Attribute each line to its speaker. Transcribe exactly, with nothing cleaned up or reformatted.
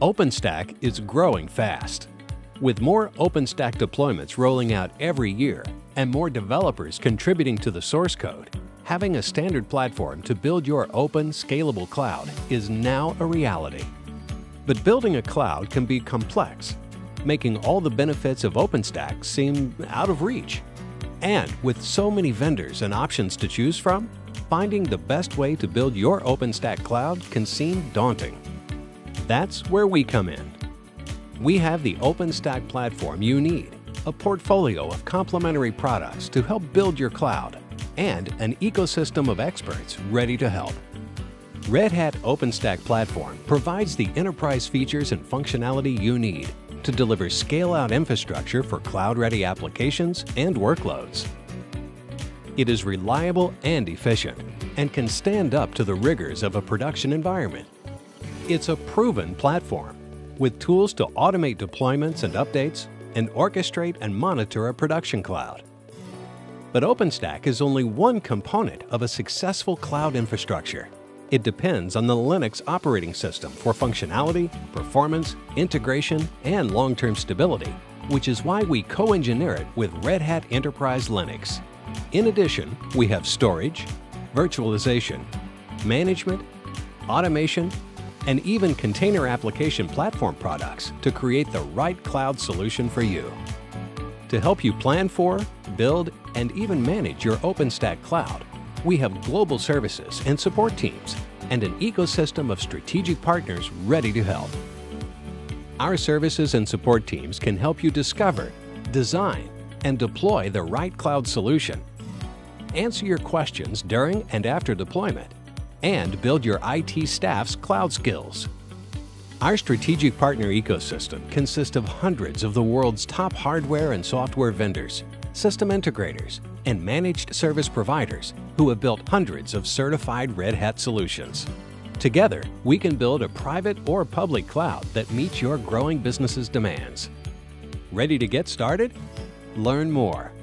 Speaker 1: OpenStack is growing fast. With more OpenStack deployments rolling out every year and more developers contributing to the source code, having a standard platform to build your open, scalable cloud is now a reality. But building a cloud can be complex, making all the benefits of OpenStack seem out of reach. And with so many vendors and options to choose from, finding the best way to build your OpenStack cloud can seem daunting. That's where we come in. We have the OpenStack platform you need, a portfolio of complementary products to help build your cloud, and an ecosystem of experts ready to help. Red Hat OpenStack Platform provides the enterprise features and functionality you need to deliver scale-out infrastructure for cloud-ready applications and workloads. It is reliable and efficient and can stand up to the rigors of a production environment. It's a proven platform with tools to automate deployments and updates and orchestrate and monitor a production cloud. But OpenStack is only one component of a successful cloud infrastructure. It depends on the Linux operating system for functionality, performance, integration, and long-term stability, which is why we co-engineer it with Red Hat Enterprise Linux. In addition, we have storage, virtualization, management, automation, and even container application platform products to create the right cloud solution for you. To help you plan for, build, and even manage your OpenStack cloud, we have global services and support teams and an ecosystem of strategic partners ready to help. Our services and support teams can help you discover, design, and deploy the right cloud solution, answer your questions during and after deployment, and build your I T staff's cloud skills. Our strategic partner ecosystem consists of hundreds of the world's top hardware and software vendors, system integrators, and managed service providers who have built hundreds of certified Red Hat solutions. Together, we can build a private or public cloud that meets your growing business's demands. Ready to get started? Learn more